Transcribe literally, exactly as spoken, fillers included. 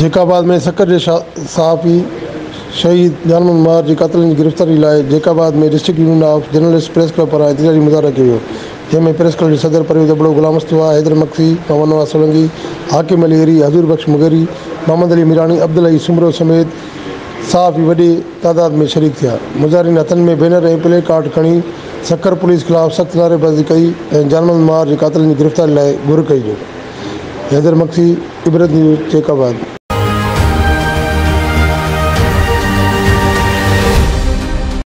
जेकाबाद में शक्कर जे सहाफ़ी शहीद जान मोहम्मद मार जे क़ातिलनि जी गिरफ़्तारी लाइ जेकाबाद में district union of journalist press club पारां एहतजाजी मुज़ाहिरो कयो वियो, जंहिंमें प्रेस क्लब जे सदर परवेज़ अबड़ो, गुलाम मुस्तफ़ा, हैदर मक्सी, मोहम्मद नवाज़ सोलंकी, हाकिम अली हरी, हज़ूर बख्श मुगेरी, मोहम्मद अली मीरानी, अब्दुल अई सुमरो समेत सहाफ़ी वॾी तादाद में शरीक थिया। मुज़ाहिरीन हथनि में बैनर ऐं प्ले कार्ड खणी शक्कर पुलिस ख़िलाफ़ सख़्त नारेबाज़ी कई ऐं जान मोहम्मद मार जे क़ातिलनि जी गिरफ़्तारी लाइ घुर कई। हैदर मक्सी, इबरत न्यूज़, जेकाबाद।